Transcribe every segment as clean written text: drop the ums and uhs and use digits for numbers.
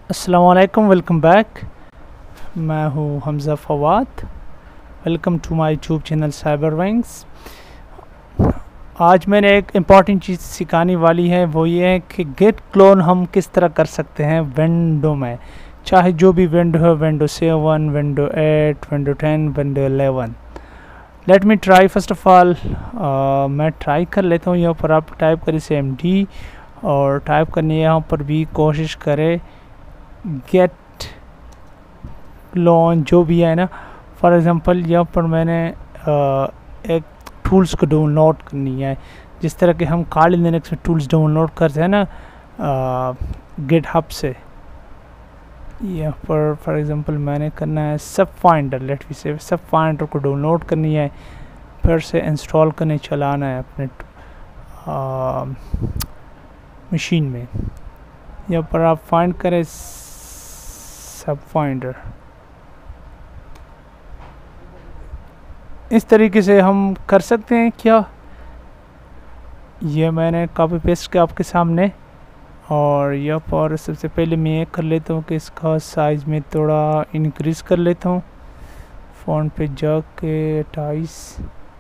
अस्सलामुअलैकुम, welcome back. मैं हूँ Hamza Fawad. Welcome to my YouTube channel Cyber Wings. आज मैंने एक इम्पॉर्टेंट चीज़ सिखाने वाली है, वो ये है कि गेट क्लोन हम किस तरह कर सकते हैं विंडो में, चाहे जो भी विंडो है, window 7, window 8, window 10, window 11। Let me try first of all. मैं ट्राई कर लेता हूँ। यहाँ पर आप टाइप करें CMD और टाइप करने यहाँ पर भी कोशिश करें गेट क्लोन जो भी है ना। फॉर एग्ज़ाम्पल यहाँ पर मैंने एक टूल्स को डाउनलोड करनी है, जिस तरह के हम काली लिनक्स में टूल्स डाउनलोड करते हैं ना गिटहब से। यहाँ पर फॉर एग्ज़ाम्पल मैंने करना है सब फाइंडर, लेट मी से सब फाइंडर को डाउनलोड करनी है, फिर से इंस्टॉल करने चलाना है अपने मशीन में। यहाँ पर आप फाइंड करें सब फाइंडर। इस तरीके से हम कर सकते हैं क्या। ये मैंने कॉपी पेस्ट किया आपके सामने, और यहाँ पर सबसे पहले मैं ये कर लेता हूँ कि इसका साइज़ में थोड़ा इंक्रीज़ कर लेता हूँ। फ़ॉन्ट पे जाके 28।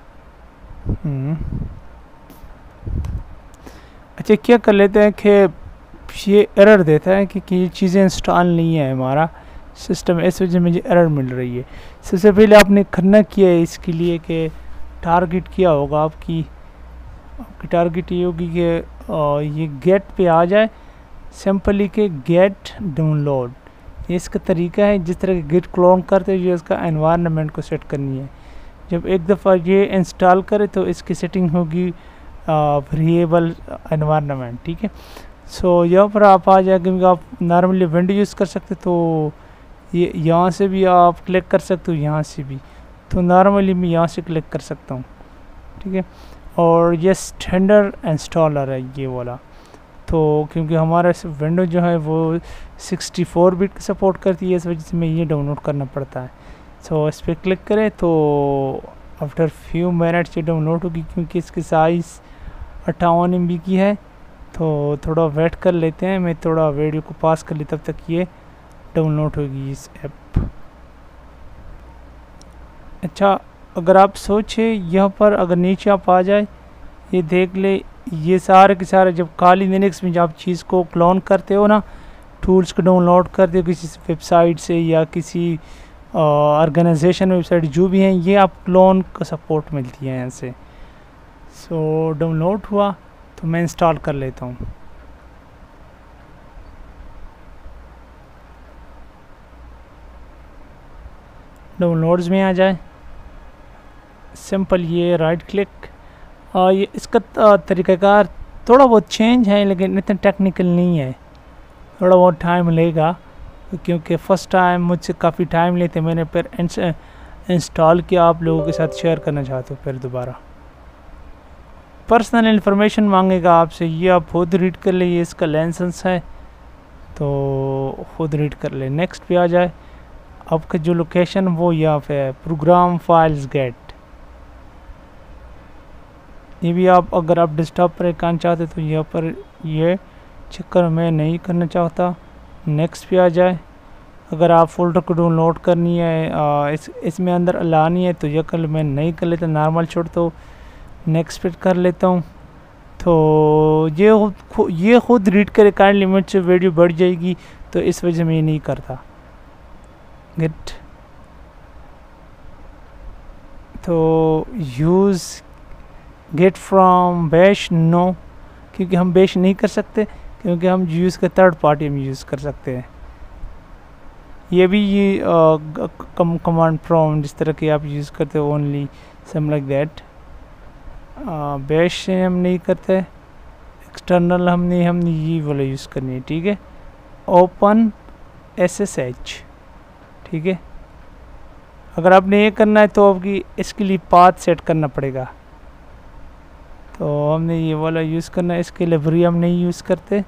अच्छा, क्या कर लेते हैं कि ये एरर देता है कि ये चीज़ें इंस्टॉल नहीं है हमारा सिस्टम, इस वजह से मुझे एरर मिल रही है। सबसे पहले आपने करना किया है इसके लिए कि टारगेट किया होगा आपकी टारगेट ये होगी कि ये गेट पे आ जाए सिंपली के गेट डाउनलोड। ये इसका तरीका है जिस तरह के गेट क्लोन करते हैं, ये इसका एनवायरनमेंट को सेट करनी है। जब एक दफ़ा ये इंस्टॉल करे तो इसकी सेटिंग होगी वेरिएबल एनवायरनमेंट, ठीक है। सो यहाँ पर आप आ जाए, क्योंकि आप नॉर्मली विंडो यूज़ कर सकते, तो ये यहाँ से भी आप क्लिक कर सकते हो, यहाँ से भी। तो नॉर्मली मैं यहाँ से क्लिक कर सकता हूँ, ठीक है। और ये स्टैंडर्ड इंस्टॉलर है ये वाला, तो क्योंकि हमारा विंडो जो है वो 64 बिट का सपोर्ट करती है, इस वजह से मैं ये डाउनलोड करना पड़ता है। सो इस पर क्लिक करें तो आफ्टर फ्यू मिनट्स ये डाउनलोड होगी, क्योंकि इसकी साइज़ 58 MB की है। तो थोड़ा वेट कर लेते हैं, मैं थोड़ा वीडियो को पास कर ली, तब तक ये डाउनलोड होगी इस ऐप। अच्छा, अगर आप सोचें यहाँ पर अगर नीचे आप आ जाए, ये देख ले, ये सारे के सारे जब काली लिनक्स में जब आप चीज़ को क्लोन करते हो ना, टूल्स को डाउनलोड करते हो किसी वेबसाइट से या किसी ऑर्गेनाइजेशन वेबसाइट जो भी हैं, ये आप क्लोन का सपोर्ट मिलती है यहाँ से। सो डाउनलोड हुआ तो मैं इंस्टॉल कर लेता हूँ। डाउनलोड्स में आ जाए, सिंपल ये राइट क्लिक। ये इसका तरीक़ाकार थोड़ा बहुत चेंज है, लेकिन इतना टेक्निकल नहीं है, थोड़ा बहुत टाइम लेगा, क्योंकि फ़र्स्ट टाइम मुझसे काफ़ी टाइम लेते, मैंने फिर इंस्टॉल किया, आप लोगों के साथ शेयर करना चाहता हूँ। फिर दोबारा पर्सनल इन्फॉर्मेशन मांगेगा आपसे, ये आप खुद रीड कर ले, ये इसका लाइसेंस है तो खुद रीड कर ले। नेक्स्ट पे आ जाए, आपका जो लोकेशन वो यहाँ पे है, प्रोग्राम फाइल्स गेट। ये भी आप अगर आप डेस्कटॉप पर करना चाहते तो यहाँ पर ये चक्कर मैं नहीं करना चाहता। नेक्स्ट पे आ जाए, अगर आप फोल्डर को डाउनलोड करनी है इसमें अंदर लानी है तो यह कर मैं नहीं कर लेता, नॉर्मल छोड़ तो नेक्स्ट पे कर लेता हूँ। तो ये खुद रीड करे, काइंड लिमिट से वीडियो बढ़ जाएगी, तो इस वजह से मैं ये नहीं करता। गेट तो use get from bash no, क्योंकि हम बैश नहीं कर सकते, क्योंकि हम यूज़ का थर्ड पार्टी हम यूज़ कर सकते हैं। ये भी ये कमांड प्रॉम्प्ट जिस तरह के आप यूज़ करते हो, only some like that. Bash से हम नहीं करते, एक्सटर्नल हमने ये वाला यूज़ करनी है, ठीक है। ओपन SSH, ठीक है। अगर आपने ये करना है तो आपकी इसके लिए पाथ सेट करना पड़ेगा, तो हमने ये वाला यूज़ करना है। इसके लाइब्रेरी हम नहीं यूज़ करते।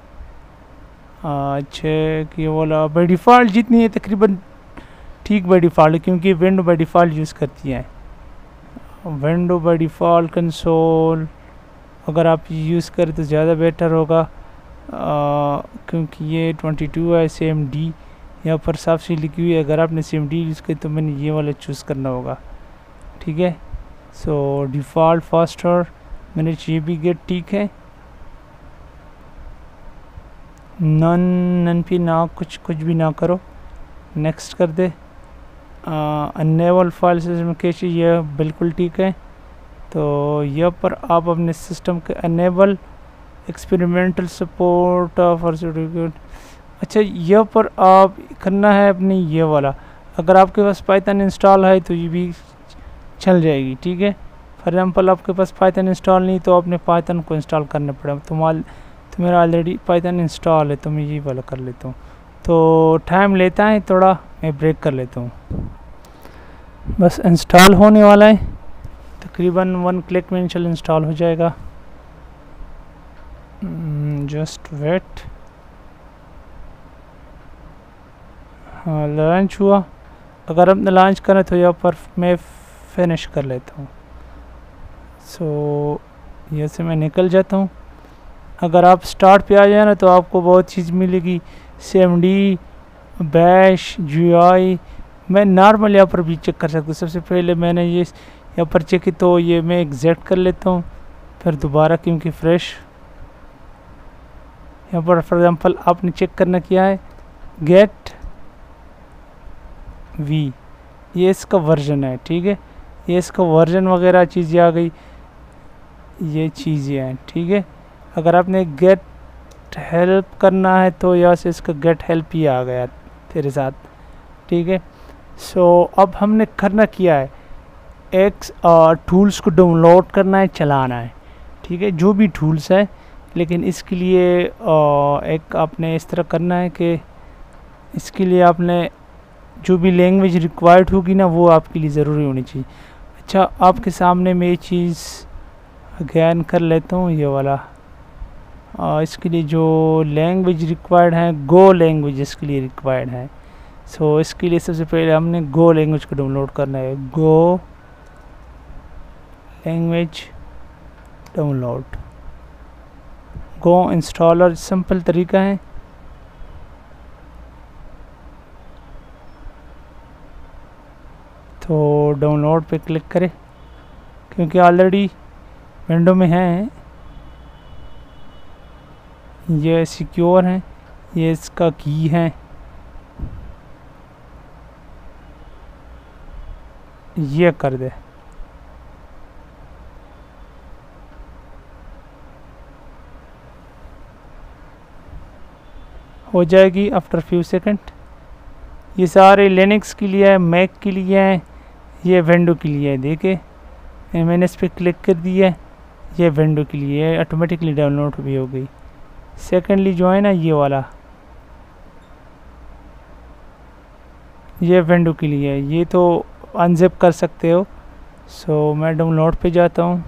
अच्छा, कि वाला बाई डिफ़ॉल्ट जितनी है तकरीबन ठीक बाई डिफ़ॉल्ट है, क्योंकि विंडो बाई डिफ़ॉल्ट यूज़ करती है। विंडो बाई डिफ़ॉल्ट कंसोल अगर आप यूज़ करें तो ज़्यादा बेटर होगा। क्योंकि ये 22 है CMD यहाँ पर साफ सी लिखी हुई है। अगर आपने CMD यूज़ की तो मैंने ये वाला चूज़ करना होगा, ठीक है। सो डिफ़ॉल्ट फास्टर मैंने ये भी गेट ठीक है। नन पे ना कुछ भी ना करो, नेक्स्ट कर दे। अनेबल फाइल सिस्टम कैसे, ये बिल्कुल ठीक है। तो यहाँ पर आप अपने सिस्टम के अनेबल एक्सपेरिमेंटल सपोर्ट ऑफ। अच्छा, यहाँ पर आप करना है अपनी ये वाला, अगर आपके पास पाइथन इंस्टॉल है तो ये भी चल जाएगी, ठीक है। फॉर एग्जांपल आपके पास पाइथन इंस्टॉल नहीं तो आपने पाइथन को इंस्टॉल करना पड़ेगा। तो मेरा ऑलरेडी पाइथन इंस्टॉल है तो मैं ये वाला कर लेता हूँ। तो टाइम लेता है थोड़ा, मैं ब्रेक कर लेता हूँ। बस इंस्टॉल होने वाला है, तकरीबन 1 क्लिक में इंस्टॉल हो जाएगा। Just wait. हाँ, लॉन्च हुआ। अगर आपने लॉन्च करें तो यहाँ पर मैं फिनिश कर लेता हूँ। सो यहाँ से मैं निकल जाता हूँ। अगर आप स्टार्ट पे आ जाए ना तो आपको बहुत चीज़ मिलेगी, CMD, बैश, GUI। मैं नॉर्मल यहाँ पर भी चेक कर सकता हूँ। सबसे पहले मैंने ये यहाँ पर चेक की तो ये मैं एग्जैक्ट कर लेता हूँ, फिर दोबारा, क्योंकि फ्रेश यहाँ पर फॉर एग्जांपल आपने चेक करना किया है गेट V, ये इसका वर्जन है, ठीक है। ये इसका वर्जन वगैरह चीज़ें आ गई, ये चीज़ें हैं, ठीक है। अगर आपने गेट हेल्प करना है तो यहाँ से इसका गेट हेल्प ही आ गया तेरे साथ, ठीक है। सो अब हमने करना किया है, एक टूल्स को डाउनलोड करना है, चलाना है, ठीक है, जो भी टूल्स है। लेकिन इसके लिए एक आपने इस तरह करना है कि इसके लिए आपने जो भी लैंग्वेज रिक्वायर्ड होगी ना वो आपके लिए ज़रूरी होनी चाहिए। अच्छा, आपके सामने मैं ये चीज़ अगेन कर लेता हूँ, ये वाला। इसके लिए जो लैंग्वेज रिक्वायर्ड है, गो लैंग्वेज इसके लिए रिक्वायर्ड है। सो इसके लिए सबसे पहले हमने गो लैंग्वेज को डाउनलोड करना है। Go language download, Go installer, simple तरीका है। तो डाउनलोड पे क्लिक करें, क्योंकि ऑलरेडी विंडो में है, ये सिक्योर है, ये इसका की है, ये कर दे। हो जाएगी आफ्टर फ्यू सेकंड। ये सारे लिनक्स के लिए है, मैक के लिए है, ये विंडो के लिए है। देखिए मैंने इस पर क्लिक कर दिया है, ये विंडो के लिए है, ऑटोमेटिकली डाउनलोड भी हो गई। सेकेंडली जो है ना ये वाला, ये विंडो के लिए है, ये तो अनजिप कर सकते हो। सो मैं डाउनलोड पे जाता हूँ।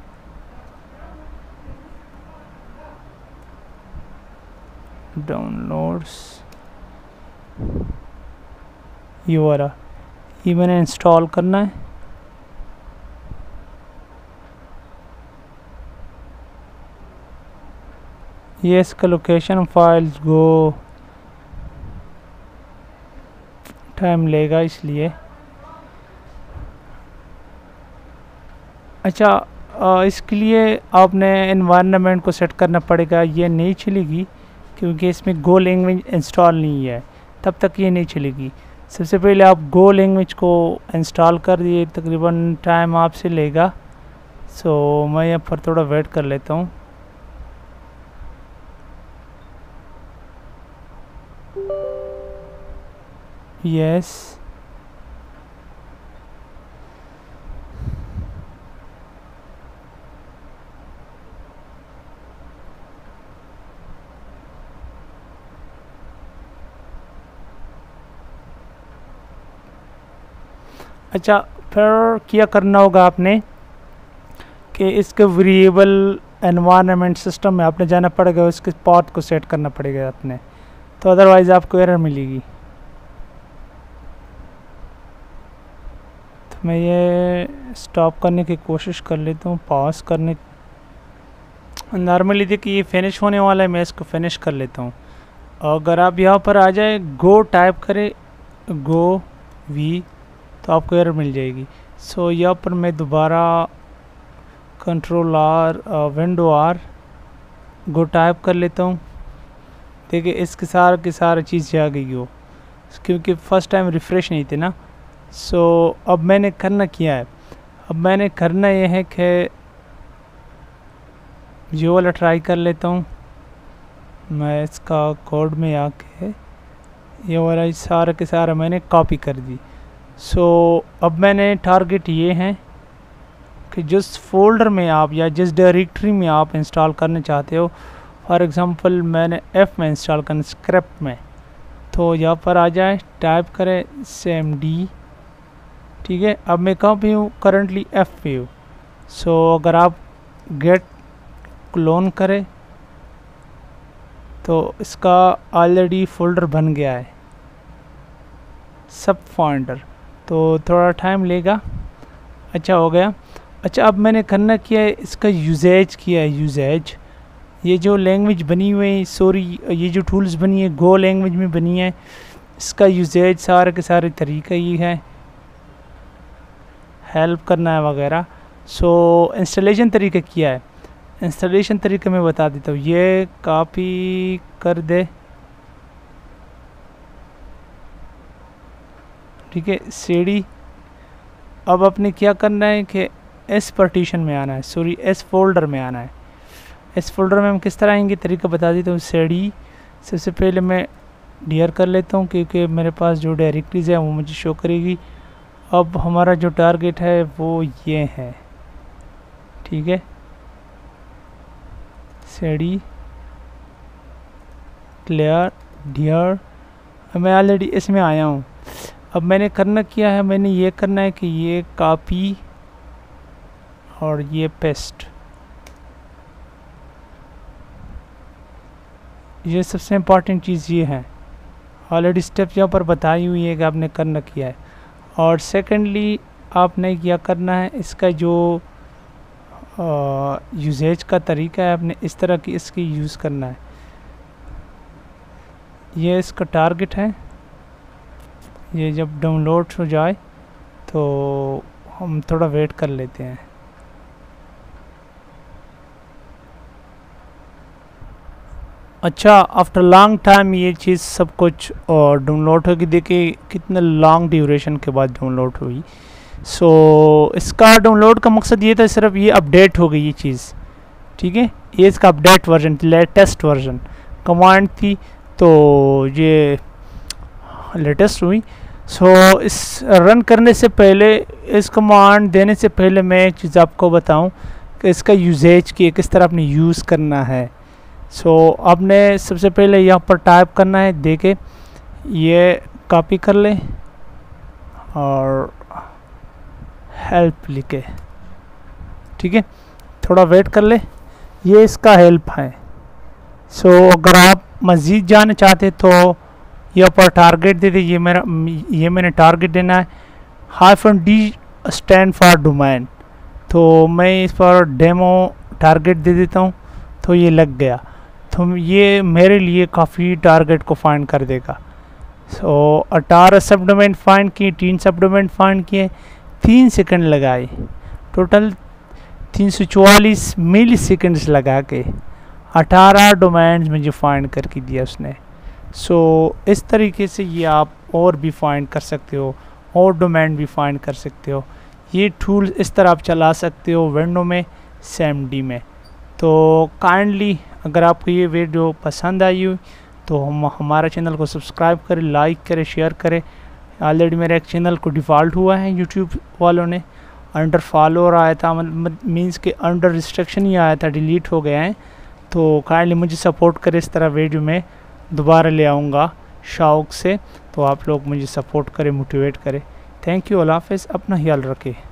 डाउनलोड्स, ये वाला, ये मैंने इंस्टॉल करना है। ये इसका लोकेशन, फाइल्स, गो, टाइम लेगा इसलिए। अच्छा, इसके लिए आपने एनवायरनमेंट को सेट करना पड़ेगा, ये नहीं चलेगी क्योंकि इसमें गो लैंग्वेज इंस्टॉल नहीं है, तब तक ये नहीं चलेगी। सबसे पहले आप गो लैंग्वेज को इंस्टॉल कर दिए, तकरीबन टाइम आपसे लेगा। सो मैं यहाँ पर थोड़ा वेट कर लेता हूँ। यस, अच्छा, फिर क्या करना होगा आपने कि इसके वेरिएबल एनवायरनमेंट सिस्टम में आपने जाना पड़ेगा, उसके पाथ को सेट करना पड़ेगा आपने, तो अदरवाइज़ आपको एरर मिलेगी। मैं ये स्टॉप करने की कोशिश कर लेता हूँ, पॉज करने। नॉर्मली देखिए ये फिनिश होने वाला है, मैं इसको फिनिश कर लेता हूँ। अगर आप यहाँ पर आ जाए, गो टाइप करें, गो वी, तो आपको एरर मिल जाएगी। सो यहाँ पर मैं दोबारा control R, window R, Go type कर लेता हूँ। देखिए इसके सारे की सारी चीज़ आ गई हो, क्योंकि फ़र्स्ट टाइम रिफ़्रेश नहीं थे ना। सो अब मैंने करना क्या है, अब मैंने करना ये है कि ये वाला ट्राई कर लेता हूँ। मैं इसका कोड में आके ये वाला सारा के सारा मैंने कॉपी कर दी। सो अब मैंने टारगेट ये है कि जिस फोल्डर में आप या जिस डायरेक्टरी में आप इंस्टॉल करना चाहते हो, फॉर एग्ज़ाम्पल मैंने F में इंस्टॉल करना, स्क्रिप्ट में, तो यहाँ पर आ जाए, टाइप करें cmd, ठीक है। अब मैं कहाँ पे हूँ, करंटली F पे हूँ। सो अगर आप गेट क्लोन करें तो इसका ऑलरेडी फोल्डर बन गया है, सब फाइंडर, तो थोड़ा टाइम लेगा। अच्छा हो गया। अच्छा अब मैंने करना क्या है, इसका यूजेज किया है। यूजेज, ये जो लैंग्वेज बनी हुई है, सॉरी ये जो टूल्स बनी है गो लैंग्वेज में बनी है, इसका यूजेज सारे के सारे तरीका ये है, हेल्प करना है वगैरह। सो इंस्टॉलेशन तरीका क्या है, इंस्टॉलेशन तरीका मैं बता देता हूँ। ये कॉपी कर दे, ठीक है, सीडी। अब अपने क्या करना है कि एस पार्टीशन में आना है, सॉरी एस फोल्डर में आना है। इस फोल्डर में हम किस तरह आएंगे, तरीका बता देता हूँ। सीडी, सबसे पहले मैं डियर कर लेता हूँ क्योंकि मेरे पास जो डायरेक्टरीज है वो मुझे शो करेगी। अब हमारा जो टारगेट है वो ये है, ठीक है, सीडी क्लियर डियर। मैं ऑलरेडी इसमें आया हूँ। अब मैंने करना क्या है, मैंने ये करना है कि ये कॉपी और ये पेस्ट, ये सबसे इम्पॉर्टेंट चीज़ ये है। ऑलरेडी स्टेप यहाँ पर बताई हुई है कि आपने करना किया है। और सेकेंडली आपने क्या करना है, इसका जो यूजेज का तरीका है, आपने इस तरह की इसकी यूज़ करना है। ये इसका टारगेट है, ये जब डाउनलोड हो जाए तो हम थोड़ा वेट कर लेते हैं। अच्छा आफ्टर लॉन्ग टाइम ये चीज़ सब कुछ डाउनलोड होगी। देखिए कितने लॉन्ग ड्यूरेशन के बाद डाउनलोड हुई। सो इसका डाउनलोड का मकसद ये था, सिर्फ ये अपडेट हो गई ये चीज़, ठीक है। ये इसका update version, latest version command थी, तो ये लेटेस्ट हुई। सो इस रन करने से पहले, इस कमांड देने से पहले मैं एक चीज़ आपको बताऊं कि इसका यूजेज की किस तरह आपने यूज़ करना है। सो आपने सबसे पहले यहाँ पर टाइप करना है, देखे ये कॉपी कर ले और हेल्प लिखे, ठीक है, थोड़ा वेट कर ले, ये इसका हेल्प है। सो अगर आप मज़ीद जाना चाहते तो यहाँ पर टारगेट दे दीजिए। ये मैंने टारगेट देना है, -d स्टैंड फॉर डोमेन, तो मैं इस पर डेमो टारगेट दे देता हूँ, तो ये लग गया। तो ये मेरे लिए काफ़ी टारगेट को फाइंड कर देगा। सो 18 सब डोमेन फाइंड किए, 3 सब डोमेन फाइंड किए, 3 सेकंड लगाए, टोटल 344 मिली सेकेंड्स लगा के 18 डोमेन्स मुझे फाइंड करके दिया उसने। सो इस तरीके से ये आप और भी फाइंड कर सकते हो, और डोमेन भी फाइंड कर सकते हो। ये टूल इस तरह आप चला सकते हो विंडो में, cmd में। तो काइंडली अगर आपको ये वीडियो पसंद आई हो तो हमारा चैनल को सब्सक्राइब करें, लाइक करें, शेयर करें। ऑलरेडी मेरे एक चैनल को डिफ़ॉल्ट हुआ है यूट्यूब वालों ने, अंडर फॉलोअर आया था, मीन्स के अंडर रिस्ट्रिक्शन ही आया था, डिलीट हो गया है। तो काइंडली मुझे सपोर्ट करें, इस तरह वीडियो में दोबारा ले आऊँगा शौक़ से। तो आप लोग मुझे सपोर्ट करें, मोटिवेट करें। थैंक यू, अल्लाह हाफ़िज़, अपना ख्याल रखें।